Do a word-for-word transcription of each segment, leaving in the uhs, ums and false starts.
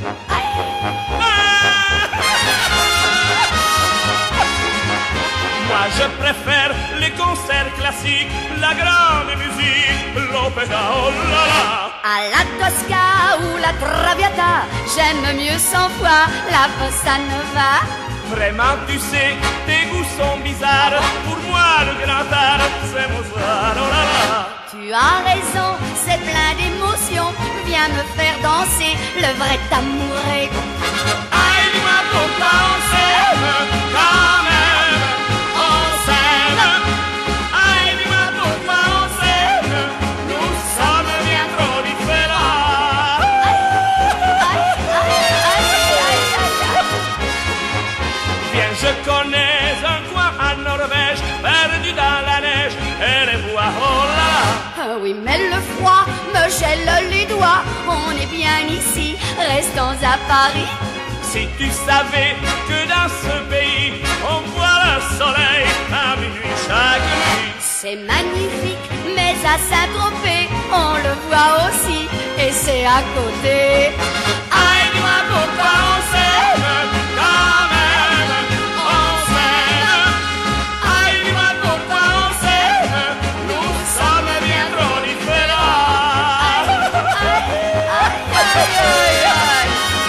Moi je préfère les concerts classiques, la grande musique, l'opéra, oh là là. À la Tosca ou la Traviata, j'aime mieux cent fois la bossa nova. Vraiment tu sais, tes goûts sont bizarres, pour moi le grand art c'est Mozart, oh là là. Tu as raison, c'est plein d'émotions, viens me faire danser le vrai amouré. Aïe, dis-moi pourquoi on s'aime quand même, on s'aime. Aïe, dis-moi pourquoi on s'aime, nous sommes bien trop différents. Aïe, aïe, aïe, aïe, aïe. Viens, je connais un coin en Norvège, perdu dans la neige, et les bois, oh là là. Ah oui, mais le froid me gèle les doigts, on est bien ici, restons à Paris. Si tu savais que dans ce pays, on voit le soleil à minuit chaque nuit. C'est magnifique, mais à Saint-Tropez, on le voit aussi, et c'est à côté. Aïe, dis-moi pourquoi on s'aime quand même, on s'aime. Aïe, dis-moi pourquoi on s'aime, nous sommes bien trop différents. Aïe, aïe, aïe.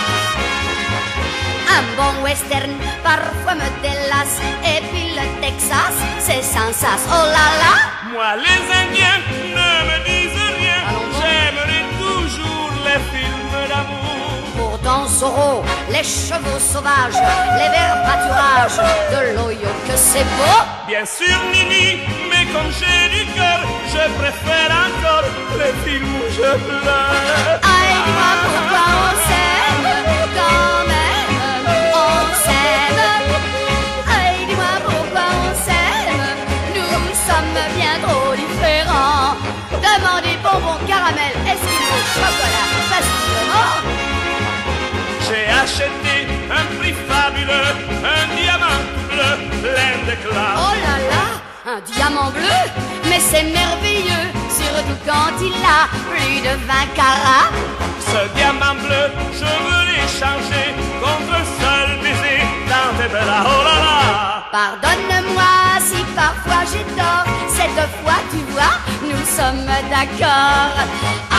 Un bon western parfois me délasse, et puis le Texas, c'est sans sas, oh là là. Moi, les Indiens ne me disent rien, j'aimerais toujours les films d'amour. Pourtant Zorro, les chevaux sauvages, les verts pâturages de l'Ohio, que c'est beau. Bien sûr, Nini, mais comme j'ai du cœur, je préfère encore les films où je pleure. Aïe, dis-moi pourquoi on s'aime quand même, on s'aime. Aïe, dis-moi pourquoi on s'aime, nous sommes bien trop différents. Demandez bonbons, caramel, esquimaux, chocolat, facilement. J'ai acheté un prix fabuleux, un diamant bleu, plein d'éclat. Oh là là, un diamant bleu, mais c'est merveilleux, surtout quand il a plus de vingt carats. Ce diamant bleu, je veux l'échanger contre un seul baiser dans tes bras, oh là là. Pardonne-moi si parfois j'ai tort, cette fois tu vois, nous sommes d'accord.